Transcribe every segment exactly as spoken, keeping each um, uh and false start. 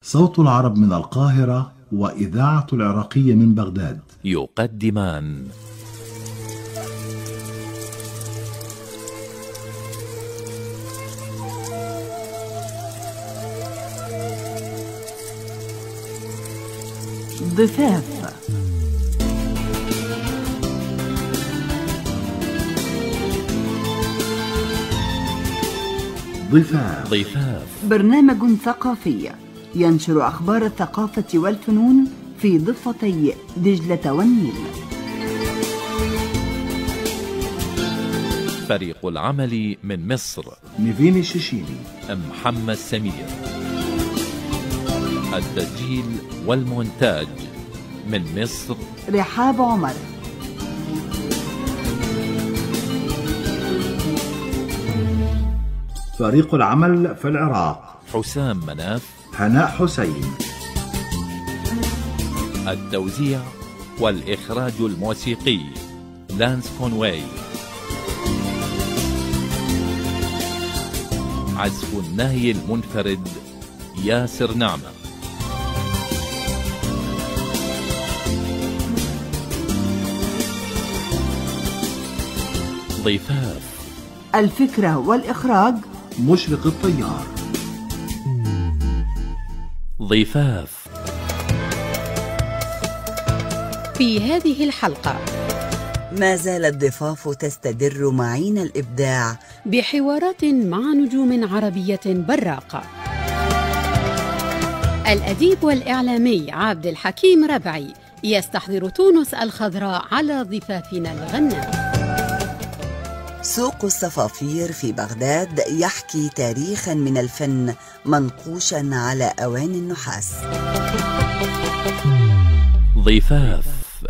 صوت العرب من القاهرة وإذاعة العراقية من بغداد يقدمان ضفاف. ضفاف ضفاف برنامج ثقافي ينشر أخبار الثقافة والفنون في ضفتي دجلة والنيل. فريق العمل من مصر: نيفين الششيلي، محمد سمير. التسجيل والمونتاج من مصر: رحاب عمر. فريق العمل في العراق: حسام مناف، هناء حسين. التوزيع والإخراج الموسيقي لانس كونواي. عزف النهي المنفرد ياسر نعمة. ضفاف. الفكرة والإخراج مشرق الطيار. ضفاف. في هذه الحلقة ما زالت ضفاف تستدر معين الإبداع بحوارات مع نجوم عربية براقة. الأديب والإعلامي عبد الحكيم ربعي يستحضر تونس الخضراء على ضفافنا الغناء. سوق الصفافير في بغداد يحكي تاريخاً من الفن منقوشاً على أواني النحاس. ضفاف.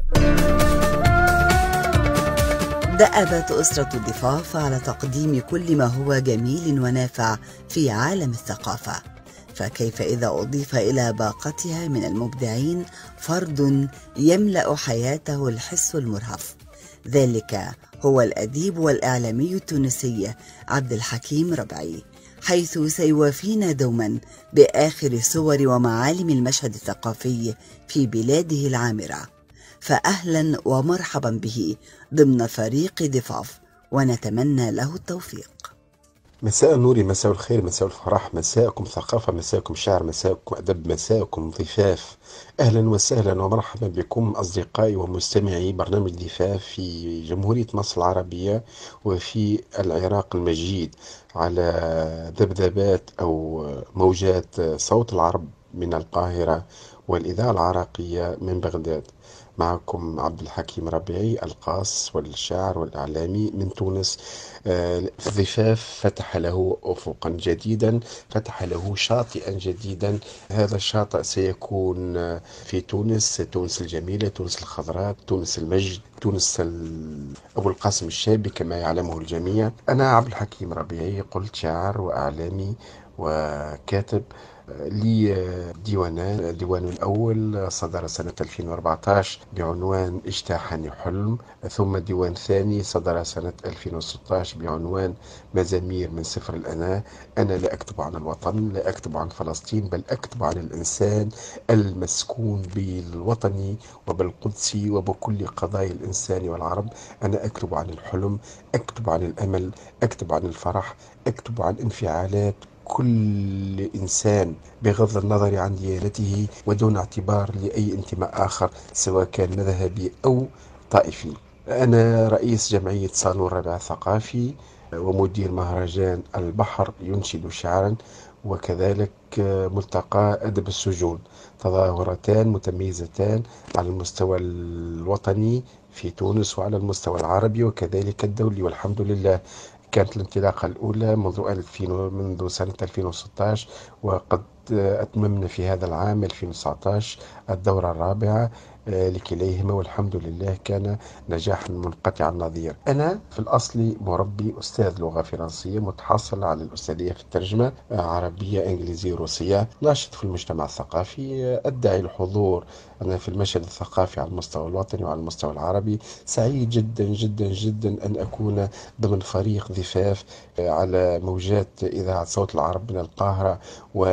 دأبت أسرة الضفاف على تقديم كل ما هو جميل ونافع في عالم الثقافة، فكيف إذا أضيف إلى باقتها من المبدعين فرد يملأ حياته الحس المرهف؟ ذلك هو الأديب والإعلامي التونسي عبد الحكيم ربعي، حيث سيوافينا دوما بآخر صور ومعالم المشهد الثقافي في بلاده العامرة. فأهلا ومرحبا به ضمن فريق ضفاف، ونتمنى له التوفيق. مساء النور، مساء الخير، مساء الفرح، مساءكم ثقافة، مساءكم شعر، مساءكم أدب، مساءكم ضفاف. أهلا وسهلا ومرحبا بكم أصدقائي ومستمعي برنامج ضفاف في جمهورية مصر العربية وفي العراق المجيد، على ذبذبات أو موجات صوت العرب من القاهرة والإذاعة العراقية من بغداد. معكم عبد الحكيم ربيعي، القاص والشاعر والإعلامي من تونس. ضفاف فتح له أفقا جديدا، فتح له شاطئا جديدا. هذا الشاطئ سيكون في تونس، تونس الجميلة، تونس الخضراء، تونس المجد، تونس أبو القاسم الشابي كما يعلمه الجميع. أنا عبد الحكيم ربيعي، قلت شاعر وإعلامي وكاتب. لي ديوانان. ديوان الأول صدر سنة ألفين وأربعة عشر بعنوان اجتاحني حلم، ثم ديوان ثاني صدر سنة ألفين وستة عشر بعنوان مزامير من سفر الأنا. أنا لا أكتب عن الوطن، لا أكتب عن فلسطين، بل أكتب عن الإنسان المسكون بالوطني وبالقدسي وبكل قضايا الإنسان والعرب. أنا أكتب عن الحلم، أكتب عن الأمل، أكتب عن الفرح، أكتب عن انفعالات كل إنسان بغض النظر عن ديانته ودون اعتبار لأي انتماء آخر سواء كان مذهبي أو طائفي. أنا رئيس جمعية صالون الربع الثقافي ومدير مهرجان البحر ينشد شعرا، وكذلك ملتقى أدب السجون، تظاهرتان متميزتان على المستوى الوطني في تونس وعلى المستوى العربي وكذلك الدولي، والحمد لله. كانت الانطلاقة الأولى منذ ألفين منذ سنة ألفين وستة عشر، وقد أتممنا في هذا العام ألفين وتسعة عشر الدورة الرابعة لكليهما، والحمد لله كان نجاحا منقطع النظير. أنا في الأصل مربي أستاذ لغة فرنسية، متحصل على الأستاذية في الترجمة عربية إنجليزية روسية، ناشط في المجتمع الثقافي، أدعي الحضور أنا في المشهد الثقافي على المستوى الوطني وعلى المستوى العربي. سعيد جدا جدا جدا أن أكون ضمن فريق ضفاف على موجات إذاعة صوت العرب من القاهرة والإذاعة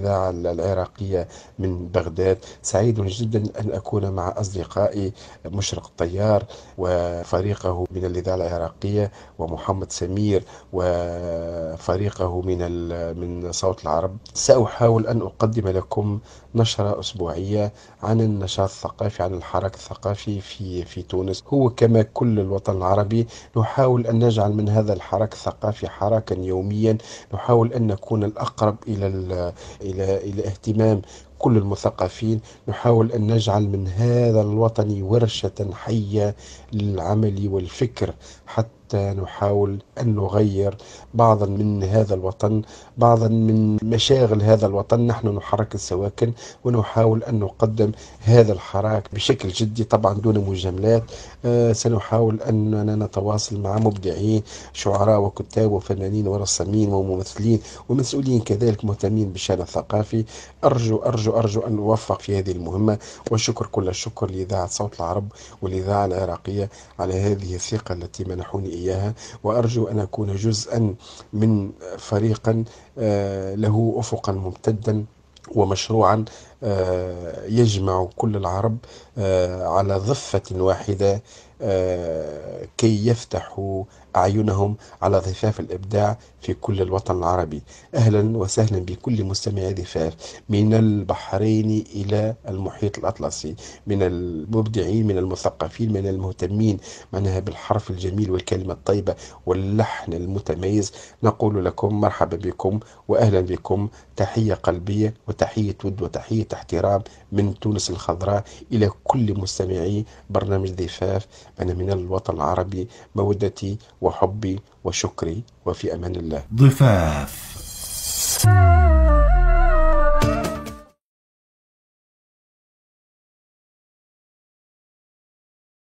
الإذاعة العراقية من بغداد. سعيد جدا أن أكون مع أصدقائي مشرق الطيار وفريقه من الإذاعة العراقية، ومحمد سمير وفريقه من من صوت العرب. سأحاول أن أقدم لكم نشرة أسبوعية عن النشاط الثقافي، عن الحراك الثقافي في في تونس. هو كما كل الوطن العربي نحاول أن نجعل من هذا الحراك الثقافي حراكا يوميا، نحاول أن نكون الأقرب إلى إلى إلى اهتمام كل المثقفين، نحاول أن نجعل من هذا الوطن ورشة حية للعمل والفكر، حتى نحاول أن نغير بعضا من هذا الوطن، بعضا من مشاغل هذا الوطن. نحن نحرك السواكن ونحاول أن نقدم هذا الحراك بشكل جدي، طبعا دون مجاملات. آه سنحاول أننا نتواصل مع مبدعين، شعراء وكتاب وفنانين ورسامين وممثلين ومسؤولين كذلك مهتمين بالشأن الثقافي. أرجو أرجو أرجو أن أوفق في هذه المهمة، والشكر كل الشكر لإذاعة صوت العرب والإذاعة العراقية على هذه الثقة التي منحوني إياها. وأرجو أن أكون جزءا من فريقا له أفقا ممتدا ومشروعا يجمع كل العرب على ضفة واحدة كي يفتحوا أعينهم على ضفاف الإبداع في كل الوطن العربي. أهلا وسهلا بكل مستمعي ضفاف من البحرين إلى المحيط الأطلسي، من المبدعين، من المثقفين، من المهتمين معناها بالحرف الجميل والكلمة الطيبة واللحن المتميز. نقول لكم مرحبا بكم وأهلا بكم، تحية قلبية وتحية ود وتحية احترام من تونس الخضراء إلى كل مستمعي برنامج ضفاف. أنا من الوطن العربي، مودتي وحبي وشكري، وفي أمان الله. ضفاف.